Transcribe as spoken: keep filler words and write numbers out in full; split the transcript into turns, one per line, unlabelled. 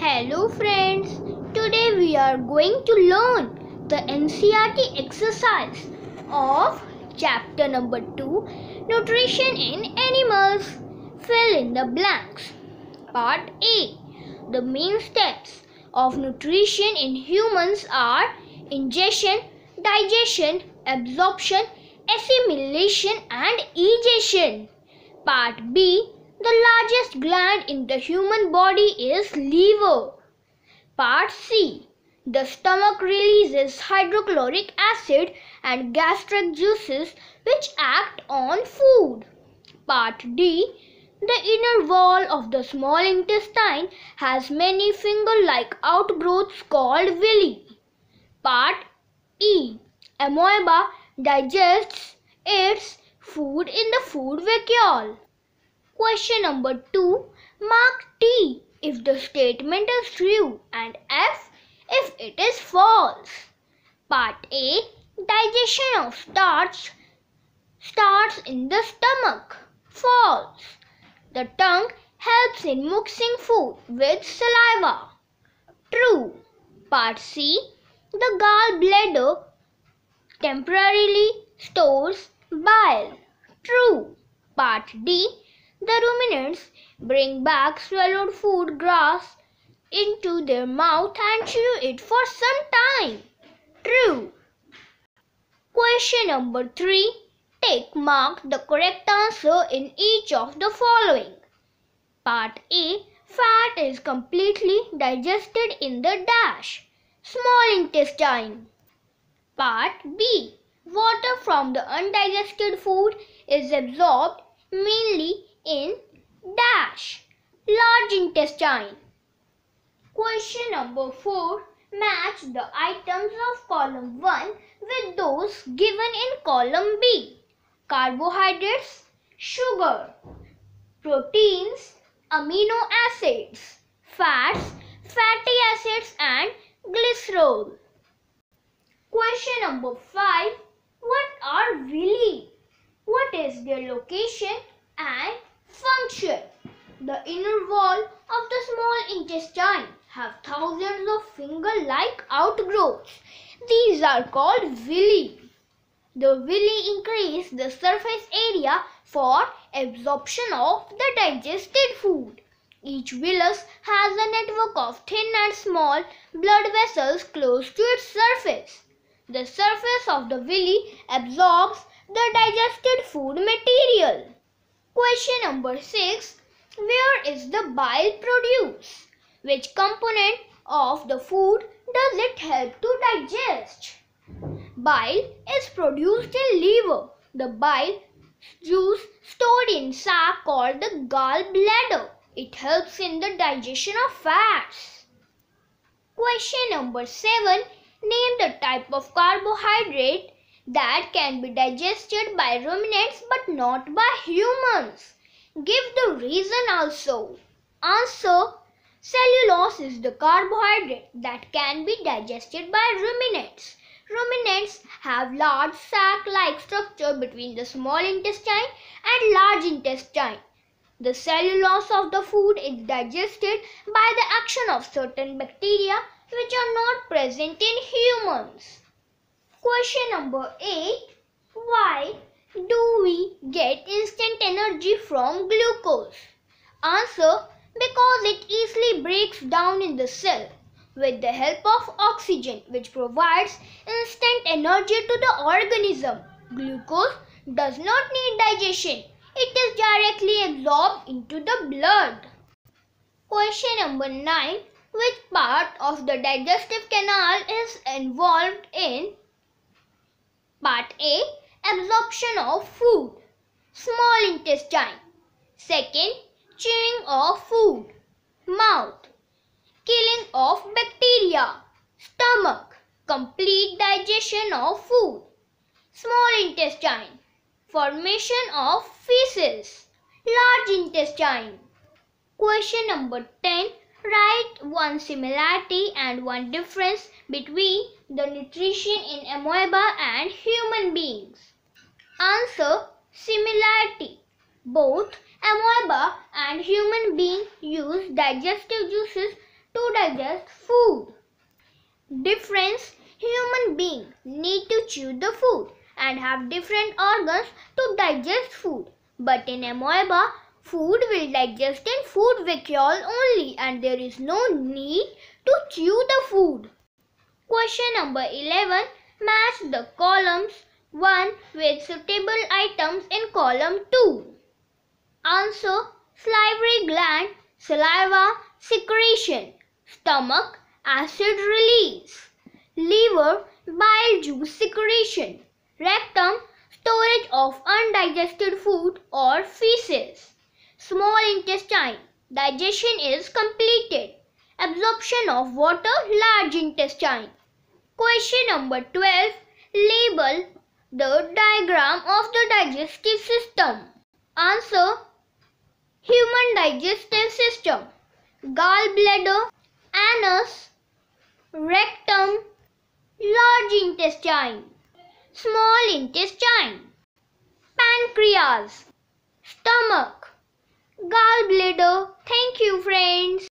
Hello friends, today we are going to learn the N C E R T exercise of chapter number two, Nutrition in Animals. Fill in the blanks. Part A. The main steps of nutrition in humans are ingestion, digestion, absorption, assimilation and egestion. Part B. The largest gland in the human body is liver. Part C. The stomach releases hydrochloric acid and gastric juices which act on food. Part D. The inner wall of the small intestine has many finger-like outgrowths called villi. Part E. Amoeba digests its food in the food vacuole. Question number two. Mark T if the statement is true and F if it is false. Part A. Digestion of starch starts in the stomach. False. The tongue helps in mixing food with saliva. True. Part C. The gallbladder temporarily stores bile. True. Part D. The ruminants bring back swallowed food grass into their mouth and chew it for some time. True. Question number three. Tick mark the correct answer in each of the following. Part A. Fat is completely digested in the dash, small intestine. Part B. Water from the undigested food is absorbed mainly in dash, large intestine. Question number four. Match the items of column one with those given in column B. Carbohydrates, sugar, proteins, amino acids, fats, fatty acids and glycerol. Question number five. What are villi? What is their location and function? The inner wall of the small intestine have thousands of finger-like outgrowths. These are called villi. The villi increase the surface area for absorption of the digested food. Each villus has a network of thin and small blood vessels close to its surface. The surface of the villi absorbs the digested food material. Question number six. Where is the bile produced? Which component of the food does it help to digest? Bile is produced in liver. The bile juice stored in sac called the gallbladder. It helps in the digestion of fats. Question number seven. Name the type of carbohydrate that can be digested by ruminants but not by humans. Give the reason also. Answer. Cellulose is the carbohydrate that can be digested by ruminants. Ruminants have large sac-like structure between the small intestine and large intestine. The cellulose of the food is digested by the action of certain bacteria which are not present in humans. Question number eight. Why do we get instant energy from glucose? Answer. Because it easily breaks down in the cell with the help of oxygen which provides instant energy to the organism. Glucose does not need digestion. It is directly absorbed into the blood. Question number nine. Which part of the digestive canal is involved in? Part A. Absorption of food, small intestine. Second. Chewing of food, mouth. Killing of bacteria, stomach. Complete digestion of food, small intestine. Formation of feces, large intestine. Question number ten. Write one similarity and one difference between the nutrition in amoeba and human beings. Answer. Similarity. Both amoeba and human beings use digestive juices to digest food. Different human beings need to chew the food and have different organs to digest food. But in amoeba, food will digest in food vacuole only and there is no need to chew the food. Question number eleven. Match the columns one with suitable items in column two. Answer: salivary gland, saliva, secretion; stomach, acid release; liver, bile juice secretion; rectum, storage of undigested food or feces; small intestine, digestion is completed; absorption of water, large intestine. Question number twelve. Label the diagram of the digestive system. Answer: human digestive system: gallbladder, anus, rectum, large intestine, small intestine, pancreas, stomach, gallbladder. Thank you, friends.